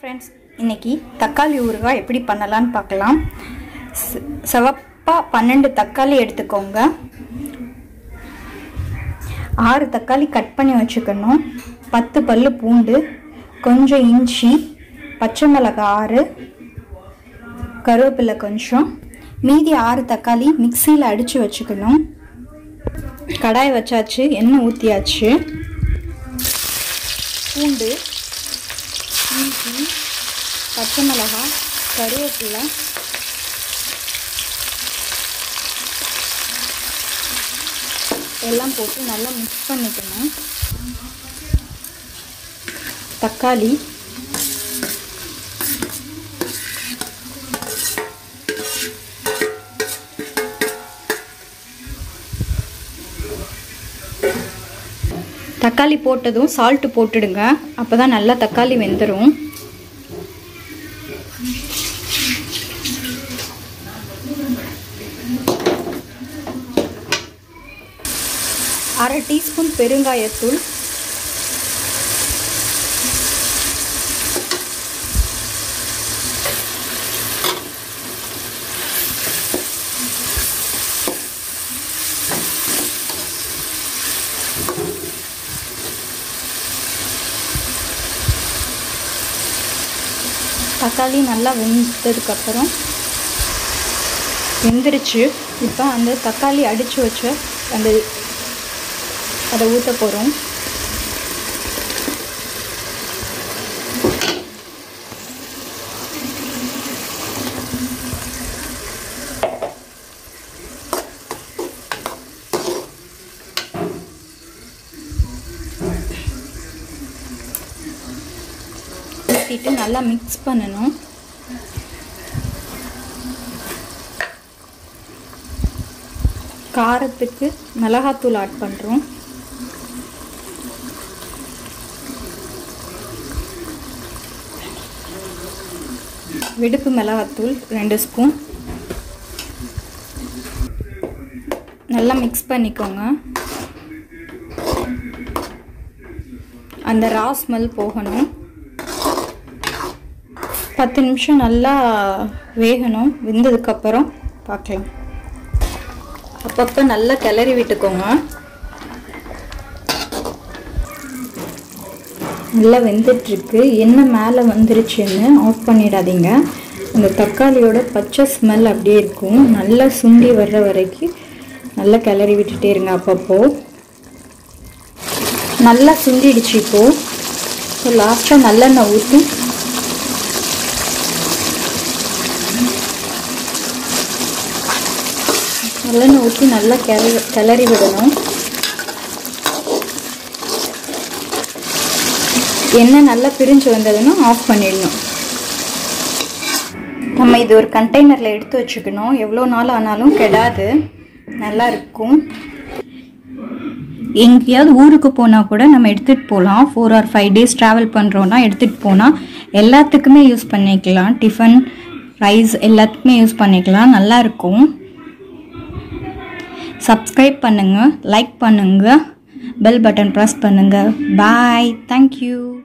Friends இன்னைக்கு தக்காளி ஊறுகாய் எப்படி பண்ணலாம்னு பார்க்கலாம். சவப்பா 12 தக்காளி எடுத்துக்கோங்க. 6 தக்காளி கட் பண்ணி வச்சுக்கணும். 10 பல்லு பூண்டு, கொஞ்சம் இஞ்சி, பச்சை மிளகாய் 6, கருவேப்பிலை கொஞ்சம். மீதி 6 தக்காளி மிக்ஸியில் அடித்து வச்சுக்கணும். கடாய் வச்சாச்சு, எண்ணெய் ஊற்றியாச்சு. பூண்டு, இஞ்சி, பச்சை மிளகாய், கருவேப்பிலை, எல்லாம் போட்டு நல்லா மிக்ஸ் பண்ணிக்கணும். தக்காளி, தக்காளி போட்டதும் சால்ட் போட்டுடுங்க. அப்பதான் நல்லா தக்காளி வெந்துடும். அரை டீஸ்பூன் பெருங்காயத்தூள், தக்காளி நல்லா வெந்ததுக்கப்புறம் வெந்துருச்சு. இப்போ அந்த தக்காளி அடித்து வச்ச அதை ஊற்ற போகிறோம். ஊற்றிட்டு நல்லா மிக்ஸ் பண்ணணும். காரத்துக்கு மிளகாத்தூள் ஆட் பண்ணுறோம். வெடுப்பு மிளகாத்தூள் 2 ஸ்பூன். நல்லா மிக்ஸ் பண்ணிக்கோங்க. அந்த ரா ஸ்மெல் போகணும். 10 நிமிஷம் நல்லா வேகணும். வெந்ததுக்கப்புறம் பார்க்கலாம். அப்பப்போ நல்லா கிளறி விட்டுக்கோங்க. நல்லா வெந்துட்டுருக்கு. எண்ணெய் மேலே வந்துருச்சுன்னு ஆஃப் பண்ணிடாதீங்க. அந்த தக்காளியோட பச்சை ஸ்மெல் அப்படியே இருக்கும். நல்லா சுண்டி வர்ற வரைக்கும் நல்லா கிளறி விட்டுட்டே இருங்க. அப்பப்போ நல்லா சுண்டிடுச்சு. இப்போ லாஸ்ட்டாக நல்லெண்ணெய் ஊற்றி நல்லா கிளறி விடணும். எண்ணெய் நல்லா பிரிஞ்சு வந்ததுன்னா ஆஃப் பண்ணிடணும். நம்ம இது ஒரு கண்டெய்னரில் எடுத்து வச்சுக்கணும். எவ்வளோ நாள் ஆனாலும் கெடாது, நல்லா இருக்கும். எங்கேயாவது ஊருக்கு போனால் கூட நம்ம எடுத்துகிட்டு போகலாம். 4 or 5 days ட்ராவல் பண்ணுறோன்னா எடுத்துகிட்டு போனால் எல்லாத்துக்குமே யூஸ் பண்ணிக்கலாம். டிஃபன், ரைஸ் எல்லாத்துக்குமே யூஸ் பண்ணிக்கலாம். நல்லாயிருக்கும். சப்ஸ்கிரைப் பண்ணுங்கள், லைக் பண்ணுங்கள், பெல் பட்டன் ப்ரெஸ் பண்ணுங்கள். Bye, thank you.